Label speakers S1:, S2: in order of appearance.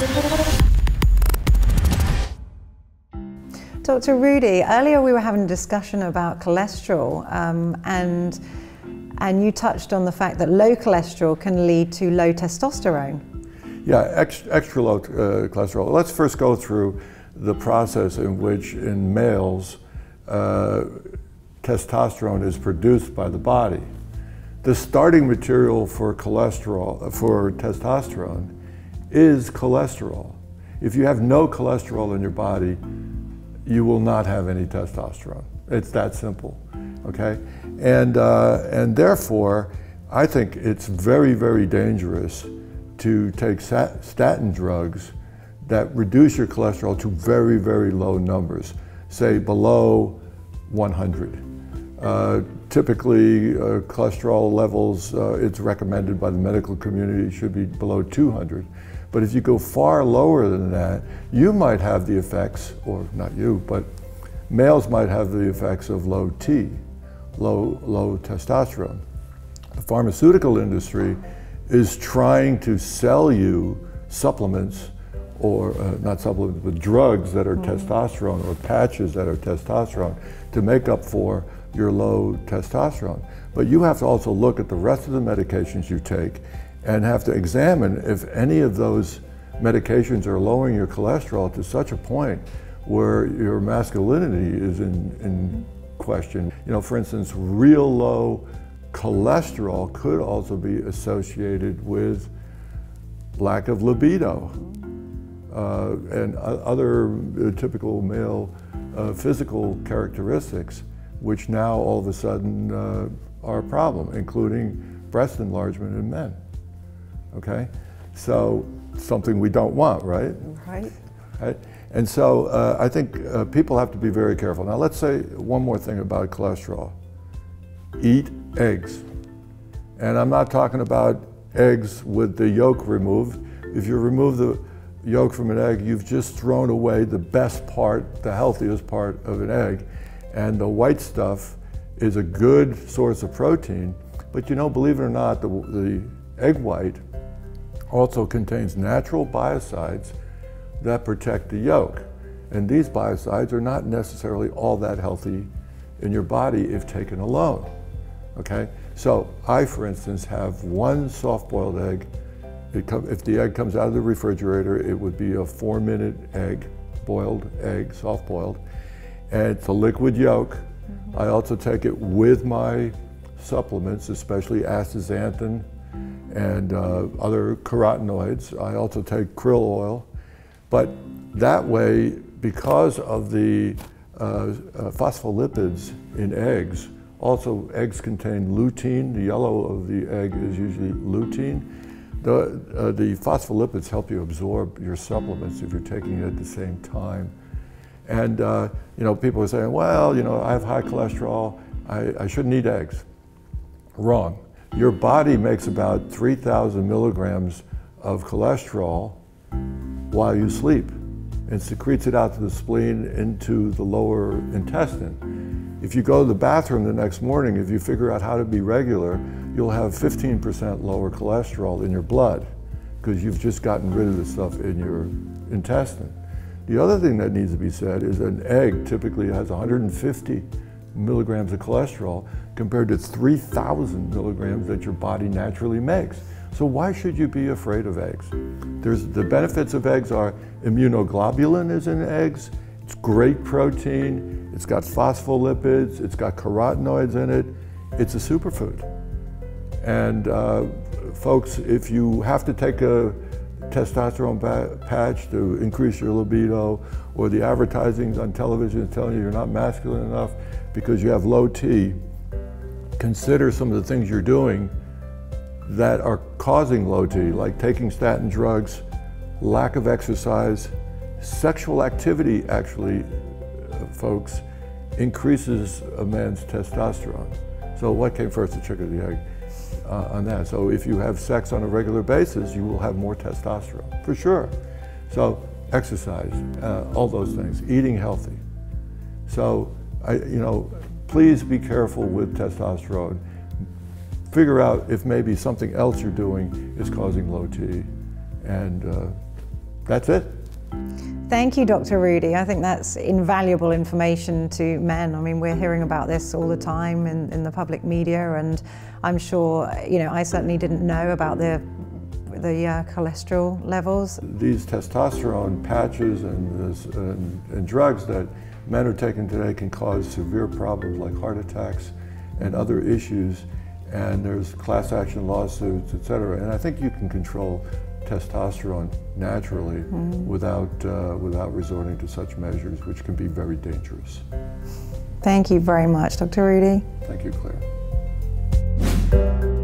S1: Dr. Rudi, earlier we were having a discussion about cholesterol, and you touched on the fact that low cholesterol can lead to low testosterone.
S2: Yeah, extra low cholesterol. Let's first go through the process in which in males testosterone is produced by the body. The starting material for testosterone is cholesterol. If you have no cholesterol in your body, you will not have any testosterone. It's that simple, okay? And therefore, I think it's very, very dangerous to take statin drugs that reduce your cholesterol to very, very low numbers, say below 100. Typically, cholesterol levels, it's recommended by the medical community, should be below 200. But if you go far lower than that, you might have the effects, or not you, but males might have the effects of low testosterone. The pharmaceutical industry is trying to sell you supplements, or not supplements, but drugs that are testosterone, or patches that are testosterone, to make up for your low testosterone. But you have to also look at the rest of the medications you take and have to examine if any of those medications are lowering your cholesterol to such a point where your masculinity is in question. You know, for instance, real low cholesterol could also be associated with lack of libido and other typical male physical characteristics, which now all of a sudden are a problem, including breast enlargement in men. Okay, so something we don't want, right?
S1: Right.
S2: Right? And so I think people have to be very careful. Now let's say one more thing about cholesterol. Eat eggs. And I'm not talking about eggs with the yolk removed. If you remove the yolk from an egg, you've just thrown away the best part, the healthiest part of an egg. And the white stuff is a good source of protein. But you know, believe it or not, the egg white also contains natural biocides that protect the yolk. And these biocides are not necessarily all that healthy in your body if taken alone, okay? So I, for instance, have one soft-boiled egg. If the egg comes out of the refrigerator, it would be a 4-minute egg, boiled egg, soft-boiled, and it's a liquid yolk. I also take it with my supplements, especially astaxanthin and other carotenoids. I also take krill oil. But that way, because of the phospholipids in eggs, also eggs contain lutein. The yellow of the egg is usually lutein. The phospholipids help you absorb your supplements if you're taking it at the same time. And you know, people are saying, well, you know, I have high cholesterol, I shouldn't eat eggs. Wrong. Your body makes about 3,000 milligrams of cholesterol while you sleep and secretes it out to the spleen into the lower intestine. If you go to the bathroom the next morning, if you figure out how to be regular, you'll have 15% lower cholesterol in your blood because you've just gotten rid of the stuff in your intestine. The other thing that needs to be said is an egg typically has 150 milligrams of cholesterol compared to 3,000 milligrams that your body naturally makes. So why should you be afraid of eggs? The benefits of eggs are immunoglobulin is in eggs, it's great protein, it's got phospholipids, it's got carotenoids in it, it's a superfood. And folks, if you have to take a testosterone patch to increase your libido, or the advertising on television is telling you you're not masculine enough because you have low T, consider some of the things you're doing that are causing low T, like taking statin drugs, lack of exercise. Sexual activity actually, folks, increases a man's testosterone. So what came first, the chicken or the egg on that? So if you have sex on a regular basis, you will have more testosterone, for sure. So exercise, all those things, eating healthy. So, please be careful with testosterone. Figure out if maybe something else you're doing is causing low T, and That's it.
S1: Thank you, Dr. Rudi. I think that's invaluable information to men. I mean, we're hearing about this all the time in the public media, and I'm sure, you know, I certainly didn't know about the cholesterol levels.
S2: These testosterone patches and drugs that men are taking today can cause severe problems like heart attacks and other issues, and there's class action lawsuits, etc. And I think you can control testosterone naturally without resorting to such measures, which can be very dangerous.
S1: Thank you very much, Dr. Rudi.
S2: Thank you, Claire.